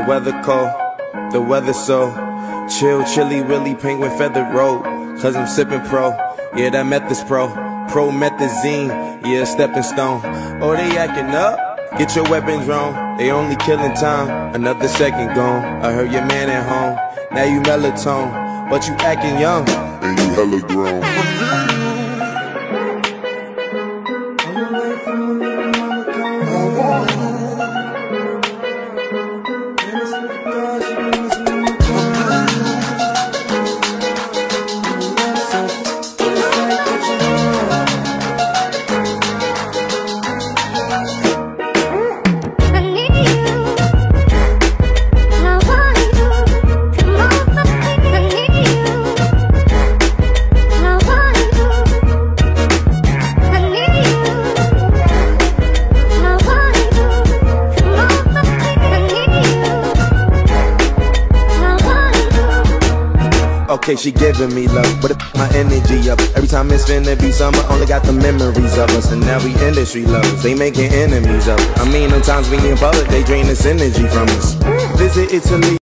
The weather cold, the weather so chill, chilly, willy, penguin feathered road. Cause I'm sipping pro, yeah, that meth is pro. Promethazine, yeah, stepping stone. Oh, they acting up? Get your weapons wrong. They only killing time, another second gone. I heard your man at home, now you melatonin, but you acting young, and you hella grown. Okay, she giving me love, but my energy up. Every time it's finna be summer, only got the memories of us. And now we industry lovers, they making enemies of us. I mean, sometimes we in public, they drain this energy from us. Visit Italy.